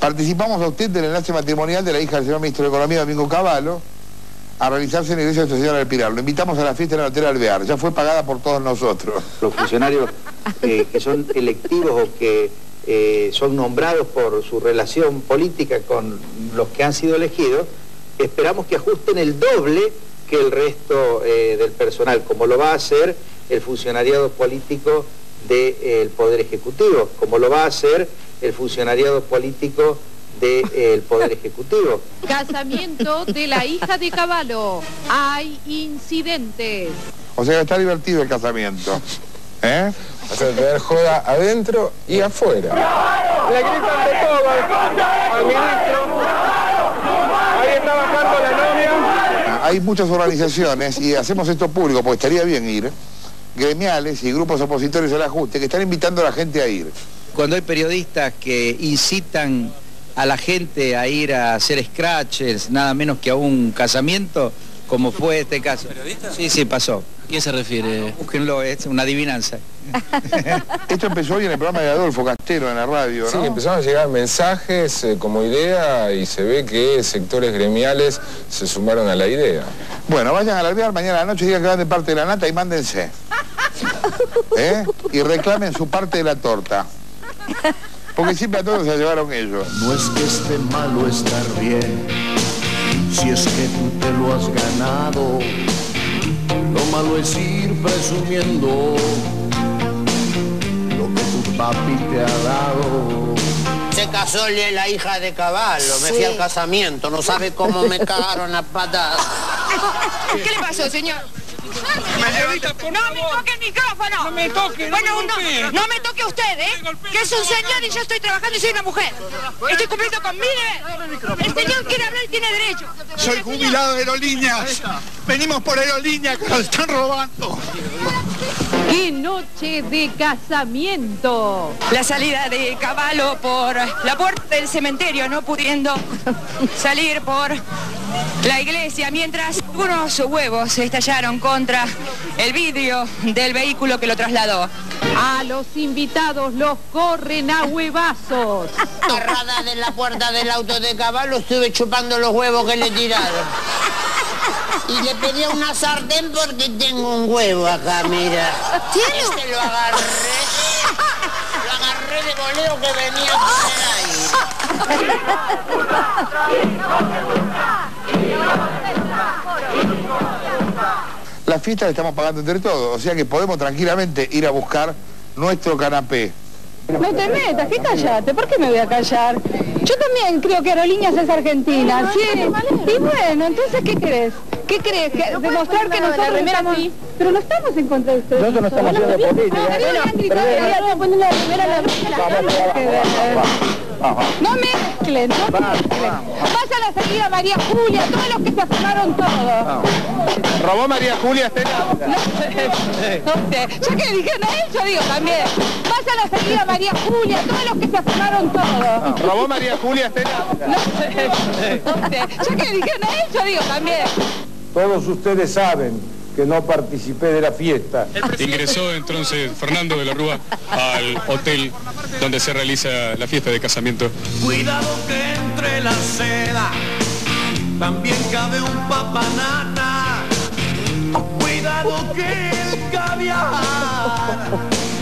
Participamos a usted del enlace matrimonial de la hija del señor ministro de Economía, Domingo Cavallo, a realizarse en la iglesia de Nuestra Señora del Pilar. Lo invitamos a la fiesta en el Hotel Alvear. Ya fue pagada por todos nosotros. Los funcionarios que son electivos o que son nombrados por su relación política con los que han sido elegidos, esperamos que ajusten el doble que el resto del personal, como lo va a hacer el funcionariado político del Poder Ejecutivo, como lo va a hacer el funcionariado político del Poder Ejecutivo. Casamiento de la hija de Cavallo. Hay incidentes. O sea que está divertido el casamiento. ¿Eh? O sea, tener joda adentro y afuera. Le gritan de todo al ministro. Ahí está bajando la novia. Hay muchas organizaciones, y hacemos esto público porque estaría bien ir, gremiales y grupos opositores al ajuste, que están invitando a la gente a ir. Cuando hay periodistas que incitan a la gente a ir a hacer scratches, nada menos que a un casamiento, como fue este caso. ¿Periodista? Sí, sí, pasó. ¿A quién se refiere? Búsquenlo, es una adivinanza. Esto empezó hoy en el programa de Adolfo Castelo en la radio, ¿no? Sí, empezaron a llegar mensajes como idea y se ve que sectores gremiales se sumaron a la idea. Bueno, vayan al Alvear mañana a la noche, digan que van de parte de la nata y mándense. Y reclamen su parte de la torta. Porque siempre a todos se llevaron ellos. No es que esté malo estar bien, si es que tú te lo has ganado. Lo malo es ir presumiendo lo que tu papi te ha dado. Se casó la hija de Cavallo, me fui al casamiento, no sabe cómo me cagaron las patadas. ¿Qué le pasó, señor? Señorita, por no favor. me toque el micrófono. No me toque, no bueno, me golpee. no me toque usted, que es un señor y yo estoy trabajando y soy una mujer. Estoy cumpliendo con mi deber. El señor quiere hablar y tiene derecho. Soy jubilado de Aerolíneas. Venimos por Aerolíneas que nos están robando. ¡Qué noche de casamiento! La salida de Cavallo por la puerta del cementerio, no pudiendo salir por la iglesia, mientras unos huevos estallaron contra el vidrio del vehículo que lo trasladó. A los invitados los corren a huevazos. Agarrada de la puerta del auto de Cavallo, estuve chupando los huevos que le tiraron. Y le pedí una sartén porque tengo un huevo acá, mira. ¿Tiene? Este lo agarré de voleo que venía por el aire. La fiesta la estamos pagando entre todos, o sea que podemos tranquilamente ir a buscar nuestro canapé. No te metas, ¿qué callate? ¿Por qué me voy a callar? Yo también creo que Aerolíneas es argentina, ¿sí? Y bueno, entonces, ¿qué crees? ¿Qué crees? ¿Demostrar que nosotros estamos...? Pero no estamos en contra de ustedes. Nosotros no estamos haciendo política. No mezclen, no mezclen. Vayan a seguir a María Julia, todos los que se asomaron todos. ¿Robó María Julia Estela? No sé, ya que le dijeron a él, yo digo también. Vayan a seguir a María Julia, todos los que se asomaron todos. ¿Robó María Julia Estela? No sé, ya que le dijeron a él, yo digo también. Todos ustedes saben que no participé de la fiesta. Ingresó entonces Fernando de la Rúa al hotel donde se realiza la fiesta de casamiento. Cuidado que entre la seda también cabe un papanana. Cuidado que el caviar